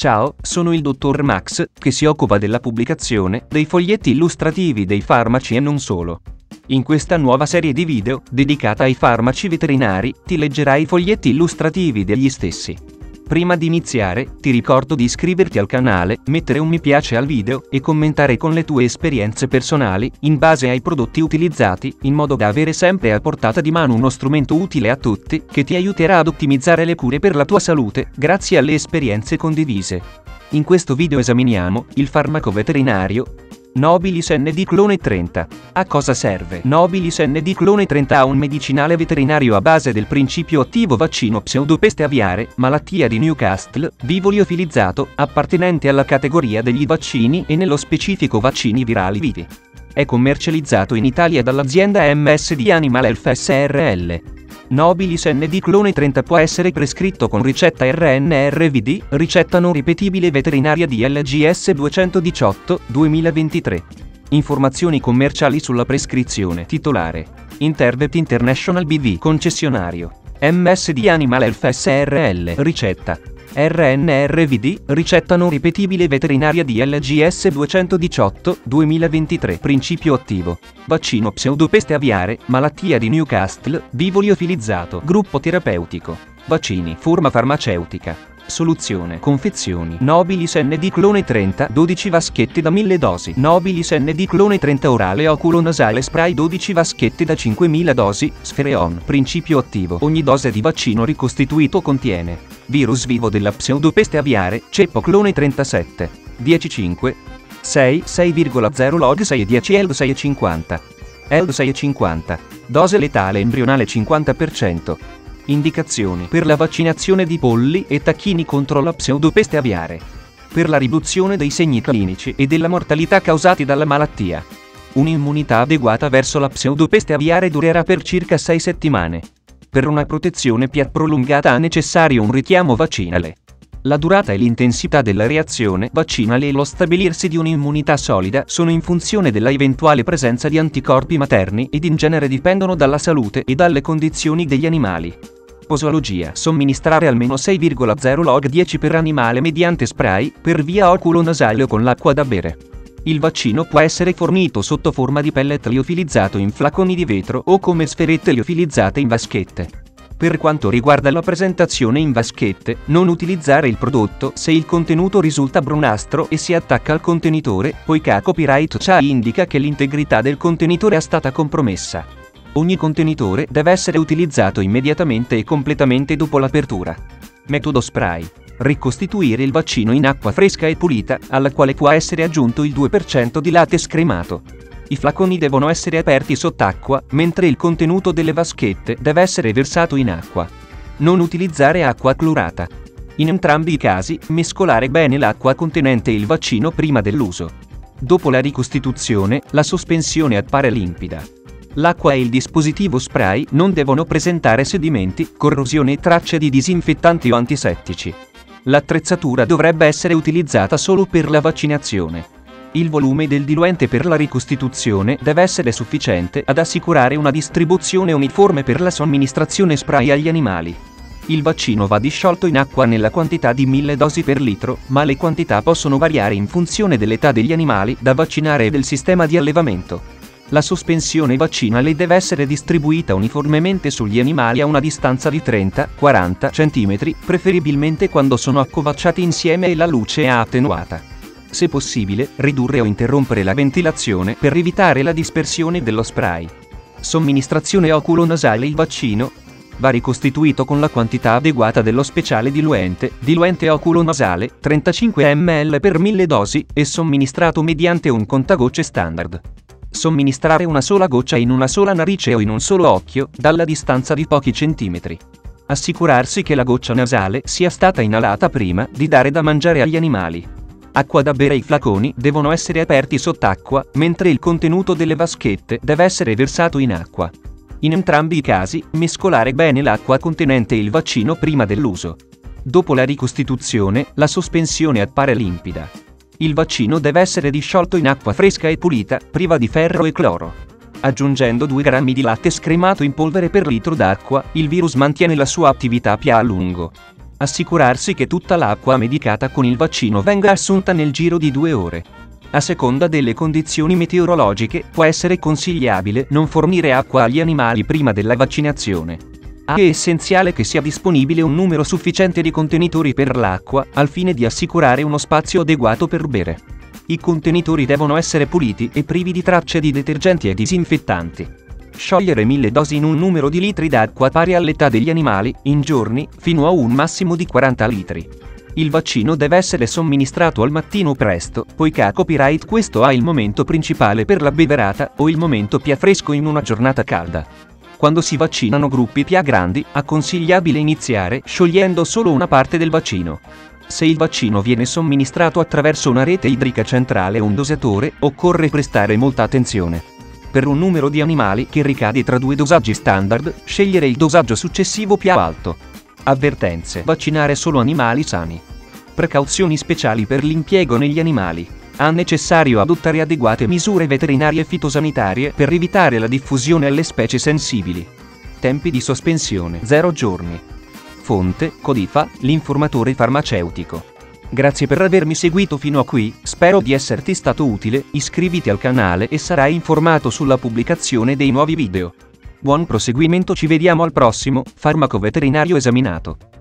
Ciao, sono il dottor Max, che si occupa della pubblicazione dei foglietti illustrativi dei farmaci e non solo. In questa nuova serie di video, dedicata ai farmaci veterinari, ti leggerai i foglietti illustrativi degli stessi. Prima di iniziare, ti ricordo di iscriverti al canale, mettere un mi piace al video e commentare con le tue esperienze personali, in base ai prodotti utilizzati, in modo da avere sempre a portata di mano uno strumento utile a tutti, che ti aiuterà ad ottimizzare le cure per la tua salute, grazie alle esperienze condivise. In questo video esaminiamo il farmaco veterinario Nobilis ND Clone 30. A cosa serve? Nobilis ND Clone 30 è un medicinale veterinario a base del principio attivo vaccino pseudopeste aviare, malattia di Newcastle, vivo liofilizzato, appartenente alla categoria degli vaccini e nello specifico vaccini virali vivi. È commercializzato in Italia dall'azienda MSD Animal Health SRL. Nobilis ND Clone 30 può essere prescritto con ricetta RNRVD, ricetta non ripetibile veterinaria DLGS 218/2023. Informazioni commerciali sulla prescrizione. Titolare: Intervet International BV. Concessionario: MSD Animal Health SRL. Ricetta: RNRVD, ricetta non ripetibile veterinaria DLGS 218/2023. Principio attivo: vaccino pseudopeste aviare, malattia di Newcastle, vivo liofilizzato. Gruppo terapeutico: vaccini. Forma farmaceutica: soluzione. Confezioni: Nobilis ND Clone 30, 12 vaschetti da 1000 dosi. Nobilis ND Clone 30 orale oculonasale spray 12 vaschetti da 5000 dosi. Sfereon. Principio attivo: ogni dose di vaccino ricostituito contiene virus vivo della pseudopeste aviare, ceppo clone 37, 10,5, 6,0 log 6,10 ELD 6,50. ELD 6,50. Dose letale embrionale 50%. Indicazioni: per la vaccinazione di polli e tacchini contro la pseudopeste aviare. Per la riduzione dei segni clinici e della mortalità causati dalla malattia. Un'immunità adeguata verso la pseudopeste aviare durerà per circa 6 settimane. Per una protezione più prolungata è necessario un richiamo vaccinale. La durata e l'intensità della reazione vaccinale e lo stabilirsi di un'immunità solida sono in funzione della eventuale presenza di anticorpi materni ed in genere dipendono dalla salute e dalle condizioni degli animali. Posologia: somministrare almeno 6,0 log 10 per animale mediante spray, per via oculonasale o con l'acqua da bere. Il vaccino può essere fornito sotto forma di pellet liofilizzato in flaconi di vetro o come sferette liofilizzate in vaschette. Per quanto riguarda la presentazione in vaschette, non utilizzare il prodotto se il contenuto risulta brunastro e si attacca al contenitore, poiché copyright CA indica che l'integrità del contenitore è stata compromessa. Ogni contenitore deve essere utilizzato immediatamente e completamente dopo l'apertura. Metodo spray: ricostituire il vaccino in acqua fresca e pulita, alla quale può essere aggiunto il 2% di latte scremato. I flaconi devono essere aperti sott'acqua, mentre il contenuto delle vaschette deve essere versato in acqua. Non utilizzare acqua clorata. In entrambi i casi, mescolare bene l'acqua contenente il vaccino prima dell'uso. Dopo la ricostituzione, la sospensione appare limpida. L'acqua e il dispositivo spray non devono presentare sedimenti, corrosione e tracce di disinfettanti o antisettici. L'attrezzatura dovrebbe essere utilizzata solo per la vaccinazione. Il volume del diluente per la ricostituzione deve essere sufficiente ad assicurare una distribuzione uniforme per la somministrazione spray agli animali. Il vaccino va disciolto in acqua nella quantità di 1000 dosi per litro, ma le quantità possono variare in funzione dell'età degli animali da vaccinare e del sistema di allevamento. La sospensione vaccinale deve essere distribuita uniformemente sugli animali a una distanza di 30-40 cm, preferibilmente quando sono accovacciati insieme e la luce è attenuata. Se possibile, ridurre o interrompere la ventilazione per evitare la dispersione dello spray. Somministrazione oculonasale: il vaccino va ricostituito con la quantità adeguata dello speciale diluente oculonasale, 35 ml per 1000 dosi, e somministrato mediante un contagocce standard. Somministrare una sola goccia in una sola narice o in un solo occhio, dalla distanza di pochi centimetri. Assicurarsi che la goccia nasale sia stata inalata prima di dare da mangiare agli animali. Acqua da bere: i flaconi devono essere aperti sott'acqua, mentre il contenuto delle vaschette deve essere versato in acqua. In entrambi i casi, mescolare bene l'acqua contenente il vaccino prima dell'uso. Dopo la ricostituzione, la sospensione appare limpida. Il vaccino deve essere disciolto in acqua fresca e pulita, priva di ferro e cloro. Aggiungendo 2 grammi di latte scremato in polvere per litro d'acqua, il virus mantiene la sua attività più a lungo. Assicurarsi che tutta l'acqua medicata con il vaccino venga assunta nel giro di 2 ore. A seconda delle condizioni meteorologiche, può essere consigliabile non fornire acqua agli animali prima della vaccinazione. È essenziale che sia disponibile un numero sufficiente di contenitori per l'acqua, al fine di assicurare uno spazio adeguato per bere. I contenitori devono essere puliti e privi di tracce di detergenti e disinfettanti. Sciogliere 1000 dosi in un numero di litri d'acqua pari all'età degli animali, in giorni, fino a un massimo di 40 litri. Il vaccino deve essere somministrato al mattino presto, poiché a copyright questo è il momento principale per la beverata o il momento più fresco in una giornata calda. Quando si vaccinano gruppi più grandi, è consigliabile iniziare sciogliendo solo una parte del vaccino. Se il vaccino viene somministrato attraverso una rete idrica centrale o un dosatore, occorre prestare molta attenzione. Per un numero di animali che ricade tra 2 dosaggi standard, scegliere il dosaggio successivo più alto. Avvertenze: vaccinare solo animali sani. Precauzioni speciali per l'impiego negli animali. È necessario adottare adeguate misure veterinarie e fitosanitarie per evitare la diffusione alle specie sensibili. Tempi di sospensione: 0 giorni. Fonte: Codifa, l'informatore farmaceutico. Grazie per avermi seguito fino a qui, spero di esserti stato utile, iscriviti al canale e sarai informato sulla pubblicazione dei nuovi video. Buon proseguimento, ci vediamo al prossimo Farmaco Veterinario Esaminato.